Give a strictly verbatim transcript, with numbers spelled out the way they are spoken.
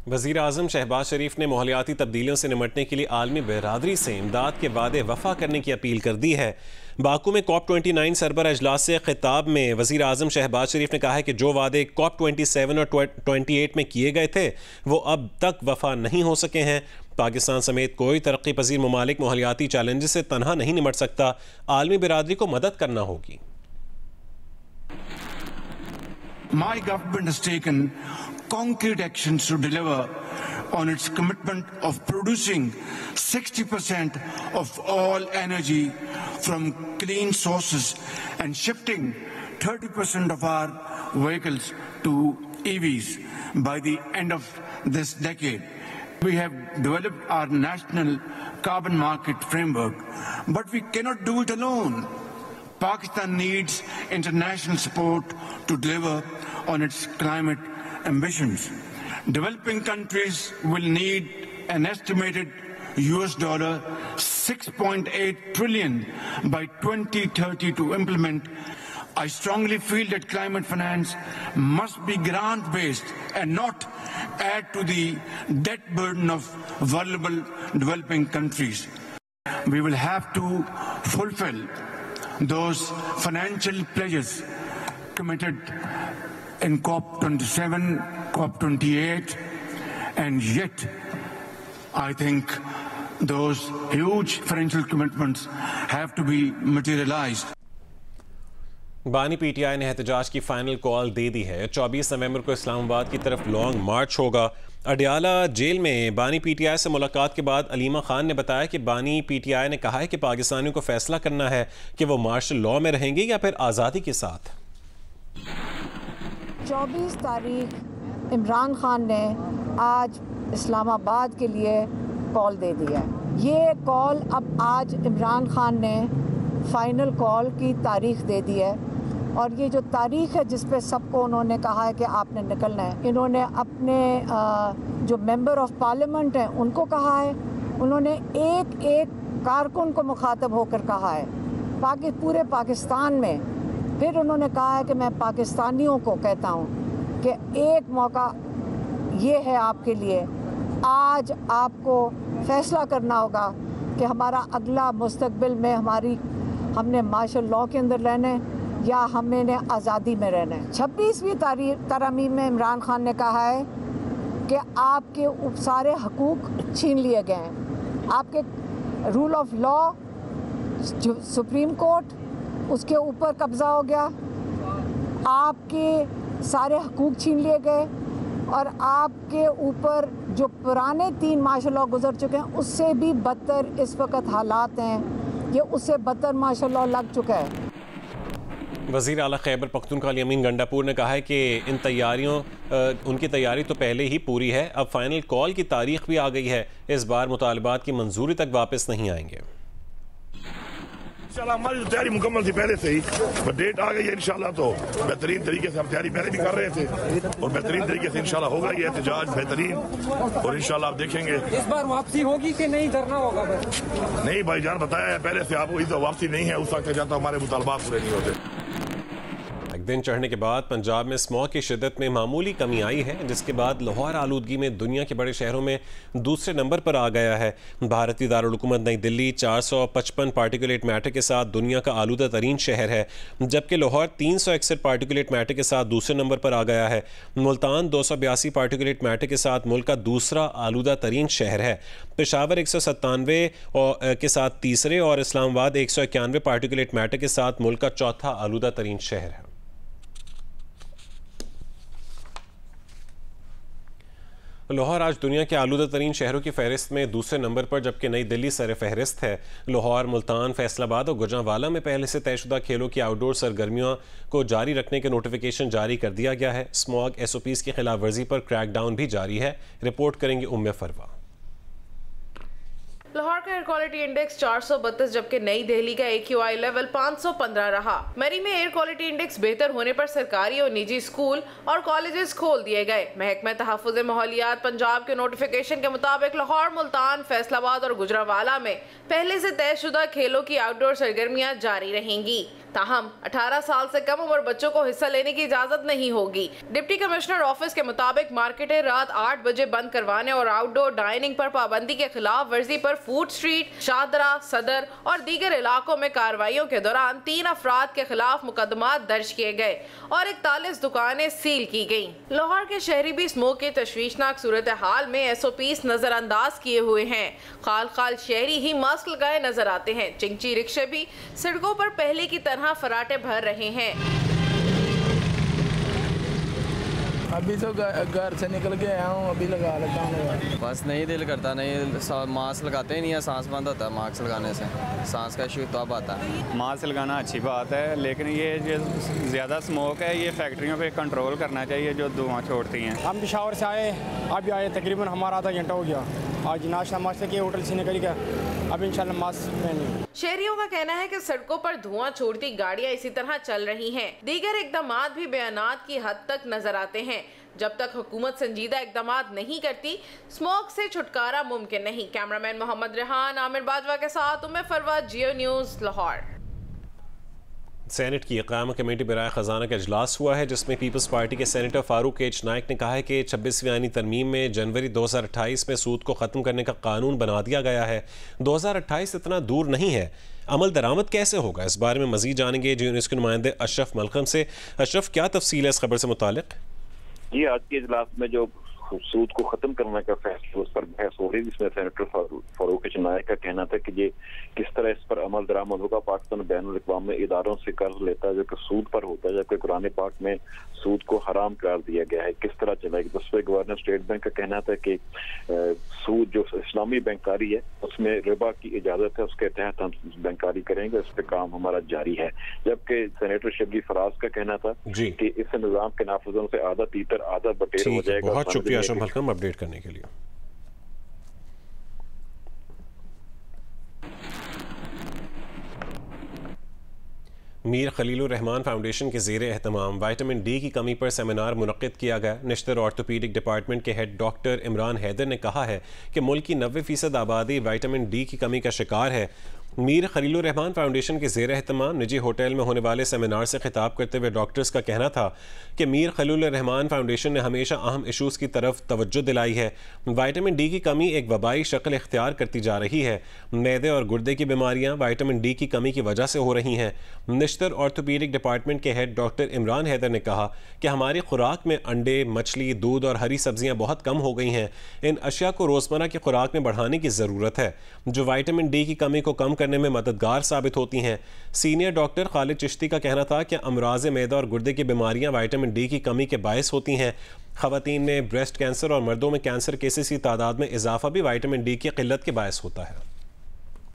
वज़ीर आज़म शहबाज शरीफ ने माहौलियाती तब्दीलियों से निमटने के लिए आलमी बरादरी से इमदाद के वादे वफा करने की अपील कर दी है। बाकू में कॉप ट्वेंटी नाइन सरबरा अजलास से खिताब में वज़ीर आज़म शहबाज शरीफ ने कहा है कि जो वादे कॉप ट्वेंटी सेवन और ट्वेंटी एट में किए गए थे वो अब तक वफा नहीं हो सके हैं। पाकिस्तान समेत कोई तरक्की पजीर ममालिक माहौलियाती चैलेंजेस से तनहा नहीं निमट सकता, आलमी बरादरी को मदद करना होगी। My government has taken concrete actions to deliver on its commitment of producing sixty percent of all energy from clean sources and shifting thirty percent of our vehicles to E Vs by the end of this decade. We have developed our national carbon market framework, but we cannot do it alone. Pakistan needs international support to deliver on its climate ambitions. Developing countries will need an estimated U S dollar six point eight trillion by twenty thirty to implement. I strongly feel that climate finance must be grant-based and not add to the debt burden of vulnerable developing countries. We will have to fulfill those financial pledges committed in COP twenty-seven, COP twenty-eight, and yet I think those huge financial commitments have to be materialized. बानी पीटीआई ने एहतजाज की final call दे दी है। चौबीस नवंबर को इस्लामाबाद की तरफ long मार्च होगा। अडियाला जेल में बानी पीटीआई से मुलाकात के बाद अलीमा खान ने बताया कि बानी पीटीआई ने कहा है कि पाकिस्तानियों को फैसला करना है कि वो मार्शल लॉ में रहेंगे या फिर आज़ादी के साथ। चौबीस तारीख इमरान खान ने आज इस्लामाबाद के लिए कॉल दे दी है। ये कॉल अब आज इमरान खान ने फाइनल कॉल की तारीख दे दी है और ये जो तारीख है जिस पे सबको उन्होंने कहा है कि आपने निकलना है, इन्होंने अपने जो मेंबर ऑफ पार्लियामेंट हैं उनको कहा है, उन्होंने एक एक कारकुन को मुखातब होकर कहा है पाकि पूरे पाकिस्तान में। फिर उन्होंने कहा है कि मैं पाकिस्तानियों को कहता हूँ कि एक मौका ये है आपके लिए, आज आपको फैसला करना होगा कि हमारा अगला मुस्तकबिल में हमारी हमने मार्शल लॉ के अंदर रहना है या हमने आज़ादी में रहना है। छब्बीसवीं तरमीम में इमरान खान ने कहा है कि आपके सारे हकूक़ छीन लिए गए हैं, आपके rule of law Supreme Court उसके ऊपर कब्ज़ा हो गया, आपके सारे हकूक़ छीन लिए गए और आपके ऊपर जो पुराने तीन मार्शल लॉ गुजर चुके हैं उससे भी बदतर इस वक्त हालात हैं, ये उससे बदतर मार्शल लॉ लग चुका है। वज़ीर आला खैबर पख्तूनख्वा अमीन गंडापुर ने कहा है कि इन तैयारियों उनकी तैयारी तो पहले ही पूरी है, अब फाइनल कॉल की तारीख भी आ गई है, इस बार मुतालबात की मंजूरी तक वापस नहीं आएंगे। इंशाल्लाह हमारी तो तैयारी मुकम्मल थी पहले से ही, पर डेट आ गई है इंशाल्लाह तो बेहतरीन तरीके से हम तैयारी पहले भी कर रहे थे और बेहतरीन तरीके से इंशाल्लाह होगा ये एहतजाज बेहतरीन और इंशाल्लाह आप देखेंगे। इस बार वापसी होगी कि नहीं, धरना होगा? नहीं भाईजान, बताया है पहले से आपको, इस वापसी नहीं है, उस वक्त जाता हमारे मुतालबात पूरे नहीं होते। दिन चढ़ने के बाद पंजाब में स्मॉग की शिद्दत में मामूली कमी आई है, जिसके बाद लाहौर आलूदगी में दुनिया के बड़े शहरों में दूसरे नंबर पर आ गया है। भारतीय दारुल हुकूमत नई दिल्ली चार सौ पचपन पार्टिकुलेट मैटर के साथ दुनिया का आलूदा तरीन शहर है, जबकि लाहौर तीन सौ इकसठ पार्टिकुलेट मैटर के साथ दूसरे नंबर पर आ गया है। मुल्तान दो सौ बयासी पार्टिकुलेट मैटर के साथ मुल्क का दूसरा आलूदा तरीन शहर है। पेशावर एक सौ सत्तानवे के साथ तीसरे और इस्लामाबाद एक सौ इक्यानवे पार्टिकुलेट मैटर के साथ मुल्क का चौथा आलूदा तरीन शहर है। लाहौर आज दुनिया के आलूदा तरीन शहरों की फहरिस्त में दूसरे नंबर पर, जबकि नई दिल्ली सर फहरिस्त है। लाहौर, मुल्तान, फैसलाबाद और गुजरांवाला में पहले से तयशुदा खेलों की आउटडोर सरगर्मियों को जारी रखने के नोटिफिकेशन जारी कर दिया गया है। स्मॉग एस ओ पीज़ की खिलाफ वर्जी पर क्रैकडाउन भी जारी है। रिपोर्ट करेंगे उम्मे फरवा। लाहौर का एयर क्वालिटी इंडेक्स चार सौ बत्तीस जबकि नई दिल्ली का ए क्यू आई लेवल पाँच सौ पंद्रह रहा। मरी में एयर क्वालिटी इंडेक्स बेहतर होने पर सरकारी और निजी स्कूल और कॉलेजेस खोल दिए गए। महकमा तहफ़्फ़ुज़ माहौलियात पंजाब के नोटिफिकेशन के मुताबिक लाहौर, मुल्तान, फैसलाबाद और गुजरावाला में पहले से तयशुदा खेलों की आउटडोर सरगर्मियां जारी रहेंगी। ताहम अठारह साल से कम उम्र बच्चों को हिस्सा लेने की इजाजत नहीं होगी। डिप्टी कमिश्नर ऑफिस के मुताबिक मार्केटें रात आठ बजे बंद करवाने और आउटडोर डाइनिंग पर पाबंदी के खिलाफ वर्जी पर फूड स्ट्रीट, शाहदरा, सदर और दीगर इलाकों में कार्रवाइयों के दौरान तीन अफराद के खिलाफ मुकदमात दर्ज किए गए और इकतालीस दुकानें सील की गयी। लाहौर के शहरी भी स्मोक की तशवीशनाक सूरत हाल में एस ओ पीस नजरअंदाज किए हुए हैं। खाल खाल शहरी ही मास्क लगाए नजर आते हैं। चिंची रिक्शे भी सड़कों पर पहले की तरह फराटे भर रहे हैं। अभी तो घर से निकल के आया हूँ, अभी लगा लेता हूँ। बस नहीं दिल करता, नहीं मास्क लगाते ही नहीं है, सांस बंद होता है मास्क लगाने से, सांस का इशू तो अब आता है। मास्क लगाना अच्छी बात है, लेकिन ये जो ज़्यादा स्मोक है ये फैक्ट्रियों पे कंट्रोल करना चाहिए जो धुआं छोड़ती हैं। हम पिशावर से आए, अभी आए, तकरीबन हमारा आधा घंटा हो गया। आज नाश्ता मास्टर के होटल से निकल गया, अब इंशाल्लाह मास्क पहनेंगे। शहरियों का कहना है कि सड़कों पर धुआं छोड़ती गाड़ियां इसी तरह चल रही हैं। दीगर इकदामात भी बयानात की हद तक नजर आते हैं। जब तक हुकूमत संजीदा इकदामात नहीं करती, स्मोक से छुटकारा मुमकिन नहीं। कैमरामैन मोहम्मद रेहान, आमिर बाजवा के साथ उम्मे फरवत, जियो न्यूज़, लाहौर। सेनेट की क़याम कमेटी बराए ख़जाना का इजलास हुआ है, जिसमें पीपल्स पार्टी के सेनेटर फारूक एच नाइक ने कहा है कि छब्बीसवीं आईनी तरमीम में जनवरी दो हज़ार अट्ठाईस में सूद को ख़त्म करने का कानून बना दिया गया है। दो हज़ार अट्ठाईस इतना दूर नहीं है, अमल दरामद कैसे होगा, इस बारे में मज़ीद जानेंगे जी न्यूज़ के नुमाइंदे अशरफ मलकम से। अशरफ, क्या तफसील है इस खबर से मुतालिक? जी, आज के इजलास में जो सूद को खत्म करने का फैसला उस पर बहस हो रही, जिसमें सेनेटर फारूक नायक का कहना था कि ये किस तरह इस पर अमल दरामद होगा। पाकिस्तान बैनुल अक़वामी इदारों से कर्ज लेता है जो कि सूद पर होता है, जबकि कुरान पाक में सूद को हराम करार दिया गया है। किस तरह चलेगी? दूसरे गवर्नर स्टेट बैंक का कहना था कि सूद जो इस्लामी बैंकारी है उसमें रिबा की इजाजत है, उसके तहत हम बैंकारी करेंगे, उस पर काम हमारा जारी है। जबकि सेनेटर शबली फराज का कहना था कि इस निज़ाम के नाफिज होने से आधा तीतर आधा बटेर हो जाएगा। बहुत शुक्रिया अशरफ मलकम अपडेट करने के लिए। मीर खलीलुर रहमान फाउंडेशन के ज़ेरे एहतमाम विटामिन डी की कमी पर सेमिनार मुनक़्क़िद किया गया। नश्तर ऑर्थोपीडिक डिपार्टमेंट के हेड डॉक्टर इमरान हैदर ने कहा है कि मुल्क की नब्बे फीसद आबादी विटामिन डी की कमी का शिकार है। मीर खलीलुर रहमान फाउंडेशन के ज़ेर एहतमाम निजी होटल में होने वाले सेमिनार से खिताब करते हुए डॉक्टर्स का कहना था कि मीर खलीलुर रहमान फाउंडेशन ने हमेशा अहम इशूज़ की तरफ तवज्जो दिलाई है। विटामिन डी की कमी एक वबाई शक्ल इख्तियार करती जा रही है। मैदे और गुर्दे की बीमारियां विटामिन डी की कमी की वजह से हो रही हैं। नश्तर ऑर्थोपीडिक डिपार्टमेंट के हेड डॉक्टर इमरान हैदर ने कहा कि हमारी खुराक में अंडे, मछली, दूध और हरी सब्जियाँ बहुत कम हो गई हैं। इन अशिया को रोज़मर्रा की खुराक में बढ़ाने की ज़रूरत है जो विटामिन डी की कमी को कम करने में मददगार साबित होती हैं। सीनियर डॉक्टर खालिद चिश्ती का कहना था कि अमराज मैदा और गुर्दे की बीमारियां विटामिन डी की कमी के बायस होती हैं। ख़वातीन में ब्रेस्ट कैंसर और मर्दों में कैंसर केसेस की तादाद में इजाफा भी विटामिन डी की किल्लत के बायस होता है।